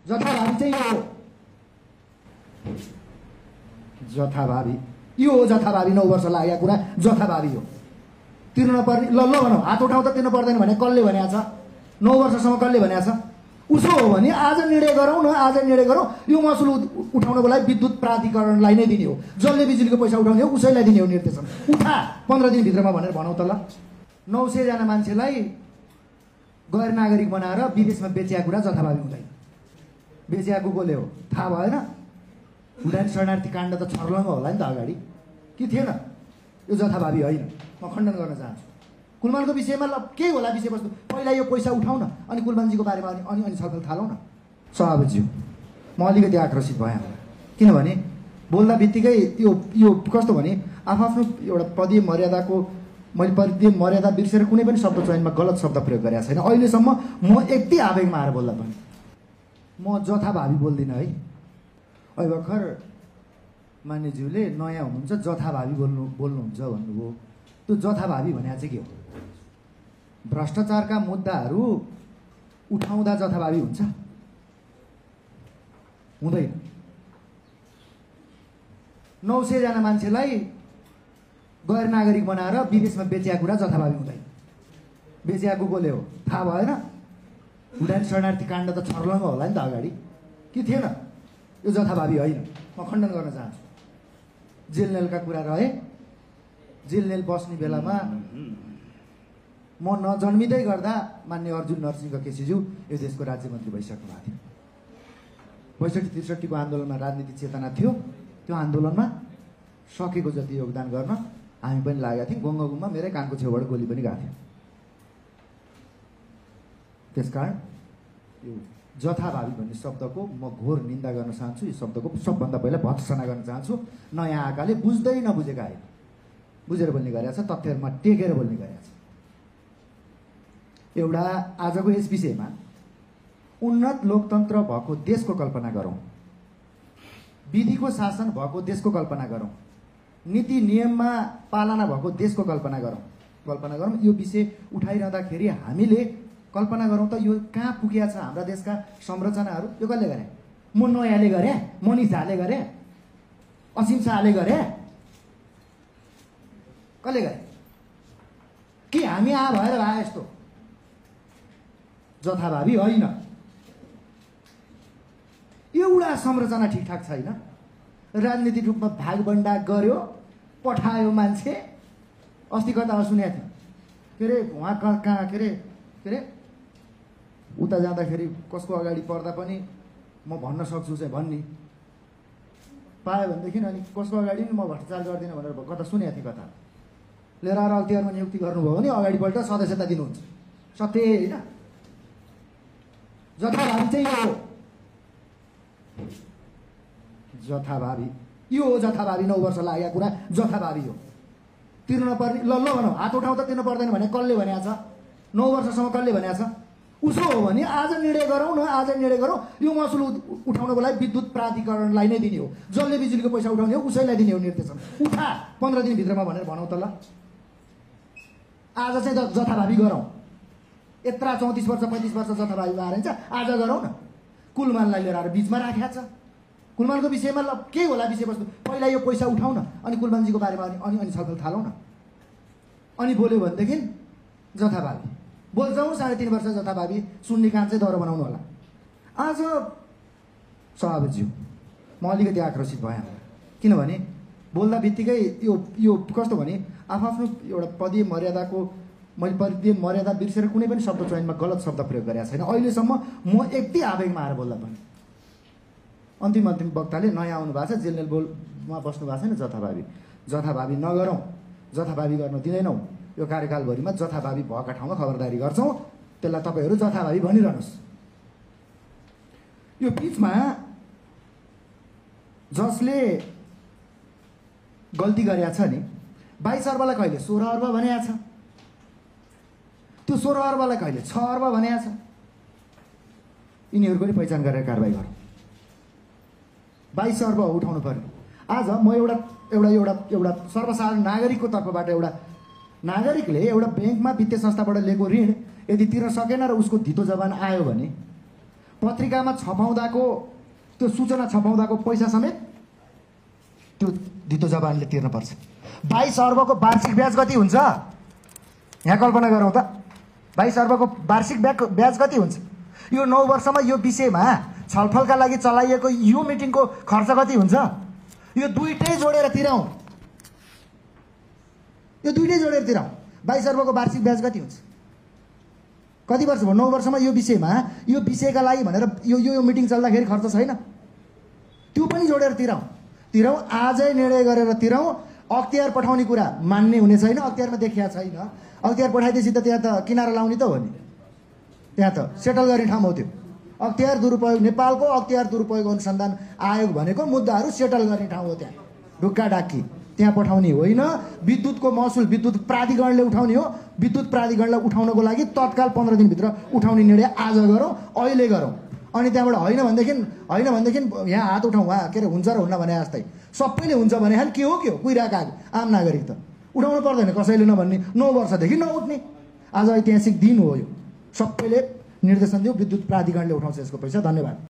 जथाभावी चाहिँ यो हो। जथाभावी यो हो। जथाभावी 9 वर्ष लागेको कुरा जथाभावी हो। तिर्न पर्ने ल भनौँ, हात उठाउँ त तिर्नु पर्दैन भने कसले भनेको छ? 9 वर्षसम्म कसले भनेको छ? उसो हो भने आज निर्णय गरौँ न, आज निर्णय गरौँ यो महसुल उठाउनको लागि विद्युत प्राधिकरणलाई नै दिने हो। जसले बिजुलीको पैसा उठाउने हो उसैलाई दिने हो निर्देशन। उठा 15 दिनभित्रमा भनेर भनौँ त ल। 900 जना मान्छेलाई गैर नागरिक बनाएर विदेशमा बेचिया कुरा जथाभावी हुँदैन। बेचियाको कसले हो थाहा भएन? भुटान शरणार्थी काण्ड त छर्लङ्ग होला नि त अगाडि, कि थिएन? यो जथाभावी होइन, म खण्डन गर्न चाहन्छु। कुलमानको विषयमा ल के होला विषयवस्तु? पहिला यो पैसा उठाउँ न, अनि कुलमानजीको बारेमा अनि छलफल थालौँ न। सभापतिज्यू, म अलिकति आक्रोशित भएँ किनभने बोल्दा बित्तिकै यो कस्तो भने आफ्नो एउटा पदीय मर्यादाको मैले पदीय मर्यादा बिर्सेर कुनै पनि शब्द चयनमा गलत शब्द प्रयोग गरेको छैन अहिलेसम्म। म यति आवेगमा आएर बोल्दा पनि म जथाभावी बोल्दिनँ है। अहिले भर्खर मान्यज्यूले नयाँ हुनुहुन्छ जथाभावी बोल्नुहुन्छ भन्नुभयो। त्यो जथाभावी भने चाहिँ के हो? भ्रष्टाचारका मुद्दाहरू उठाउँदा जथाभावी हुन्छ? हुँदैन। 900 जना मान्छेलाई गैर नागरिक बनाएर विदेशमा बेचिया कुरा जथाभावी हुँदैन। बेचियाको कसले हो थाहा भएन? भुटान शरणार्थी काण्ड त छर्लङ्ग होला नि त अगाडि, कि थिएन? यो जथाभावी होइन, म खण्डन गर्न चाहन्छु। जेलनेलका कुरा रहे, जेलनेल बस्ने बेलामा म नजन्मिँदै गर्दा मान्य अर्जुन नरसिंह केसीज्यू यो देशको राज्य मन्त्री भइसक्नु भएको थियो। 62-63 को आन्दोलनमा राजनीतिक चेतना थियो। त्यो आन्दोलनमा सकेको जति योगदान गर्न हामी पनि लागेका थियौँ। गङ्गगुममा मेरै कानको छेउबाट गोली पनि गएको थियो। त्यसकारण यो जथाभावी भन्ने शब्दको म घोर निन्दा गर्न चाहन्छु। यो शब्दको सबभन्दा पहिला भत्सना गर्न चाहन्छु। नयाँ आकाले बुझ्दै नबुझेका आए बुझेर बोल्ने गरेको छ, तथ्यहरूमा टेकेर बोल्ने गरेको छ। एउटा आजको यस विषयमा उन्नत लोकतन्त्र भएको देशको कल्पना गरौँ, विधिको शासन भएको देशको कल्पना गरौँ, नीति नियममा पालना भएको देशको कल्पना गरौँ। यो विषय उठाइरहँदाखेरि हामीले कल्पना गरौँ त यो कहाँ पुगेका छ हाम्रा देशका संरचनाहरू? यो कसले गरे? म नयाँले गरे, मनिष झाले गरे, असीम शाहले गरे, कसले गरे? कि हामी भएर भए यस्तो? जथाभावी होइन। एउटा संरचना ठिकठाक छैन। राजनीतिक रूपमा भागबण्डा गर्यो, पठायो मान्छे। अस्ति कता सुनेको थियो के अरे उहाँ कहाँ के अरे उता जाँदाखेरि कसको अगाडि पर्दा पनि म भन्न सक्छु चाहिँ भन्ने पायो भनेदेखि अनि कसको अगाडि नि म भ्रष्टाचार गर्दिनँ भनेर कता सुनेको थिएँ। कता लिएर आएर अल्तिहारमा नियुक्ति गर्नुभयो भने अगाडिपल्ट सदस्यता दिनुहुन्छ। सत्य होइन? जथाभावी चाहिँ यो हो। जथाभावी यो हो। जथाभावी 9 वर्ष लागेको कुरा जथाभावी हो। तिर्न पर्ने ल भनौँ, हात उठाउँ त तिर्नु पर्दैन भने कसले भनेको छ? 9 वर्षसम्म कसले भनेको छ? उसो हो भने आज निर्णय गरौँ न, आज निर्णय गरौँ यो महसुल उठाउनको लागि विद्युत प्राधिकरणलाई नै दिने हो। जसले बिजुलीको पैसा उठाउने हो उसैलाई दिने हो निर्देशन। उठा 15 दिनभित्रमा भनेर भनौँ त ल। आज चाहिँ जथाभावी गरौँ। यत्रा 34 वर्ष 35 वर्ष जथाभावी भएर हुन्छ, आज गरौँ न। कुलमानलाई लिएर आएर बिचमा राखेको छ। कुलमानको विषयमा ल के होला विषयवस्तु? पहिला यो पैसा उठाउँ न, अनि कुलमानजीको बारेमा अनि छलफल थालौँ न। अनि बोल्यो भनेदेखि जथाभावी बोल्छौँ। 3.5 वर्ष जथाभावी सुन्ने कान चाहिँ दह्रो बनाउनु होला। आज सभापतिज्यू, म अलिकति आक्रोशित भएँ किनभने बोल्दा बित्तिकै यो कस्तो भने आफ्नो एउटा पदीय मर्यादाको मैले पदीय मर्यादा बिर्सेर कुनै पनि शब्द चयनमा गलत शब्द प्रयोग गरेको छैन अहिलेसम्म। म यति आवेगमा आएर बोल्दा पनि अन्तिम वक्ताले नयाँ आउनु भएको छ, जेलनेल बोलमा बस्नु भएको छैन। जथाभावी नगरौँ, जथाभावी गर्न दिँदैनौँ। यो कार्यकालभरिमा जथाभावी भएका ठाउँमा खबरदारी गर्छौँ। त्यसलाई तपाईँहरू जथाभावी भनिरहनुहोस्। यो बिचमा जसले गल्ती गरेका छ नि, 22 अर्बलाई कहिले 16 अर्ब भनेको छ, त्यो 16 अर्बलाई कहिले 6 अर्ब भनेको छ। यिनीहरूको पनि पहिचान गरेर कारबाही गरौँ। 22 अर्ब उठाउनु पर्यो। आज म एउटा सर्वसाधारण नागरिकको तर्फबाट एउटा नागरिकले एउटा ब्याङ्कमा वित्तीय संस्थाबाट लिएको ऋण यदि तिर्न सकेन र उसको धितो जवान आयो भने पत्रिकामा छपाउँदाको त्यो सूचना छपाउँदाको पैसा समेत त्यो धितो जवानले तिर्नुपर्छ। 22 अर्बको वार्षिक ब्याज कति हुन्छ यहाँ कल्पना गरौँ त। 22 अर्बको वार्षिक ब्याज कति हुन्छ? यो 9 वर्षमा यो विषयमा छलफलका लागि चलाइएको यो मिटिङको खर्च कति हुन्छ? यो दुईटै जोडेर तिरौँ, यो दुईटै जोडेर तिरौँ। 22 अर्बको वार्षिक ब्याज कति हुन्छ? कति वर्ष भयो? 9 वर्षमा यो विषयमा यो विषयका लागि भनेर यो मिटिङ चल्दाखेरि खर्च छैन, त्यो पनि जोडेर तिरौँ। आजै निर्णय गरेर तिरौँ। अख्तियार पठाउने कुरा मान्ने हुने छैन, अख्तियारमा देखिया छैन। अख्तियार पठाइदिएपछि त त्यहाँ त किनारा लाउने त हो नि, त्यहाँ त सेटल गर्ने ठाउँ हो त्यो। अख्तियार दुरुपयोग, नेपालको अख्तियार दुरुपयोग अनुसन्धान आयोग भनेको मुद्दाहरू सेटल गर्ने ठाउँ हो। त्यहाँ ढुक्का डाकी त्यहाँ पठाउने होइन। विद्युतको महसुल विद्युत प्राधिकरणले उठाउने हो। विद्युत प्राधिकरणलाई उठाउनको लागि तत्काल 15 दिनभित्र उठाउने निर्णय आज गरौँ, अहिले गरौँ। अनि त्यहाँबाट होइन भनेदेखि यहाँ हात उठाउँ, वा के अरे हुन्छ र हुन्न भने जस्तै सबैले हुन्छ भने खालि के हो कुइराका आम नागरिक त उठाउनु पर्दैन कसैले नभन्ने। 9 वर्षदेखि नउठ्ने आज ऐतिहासिक दिन हो यो। सबैले निर्देशन दियो, विद्युत प्राधिकरणले उठाउँछ यसको पैसा। धन्यवाद।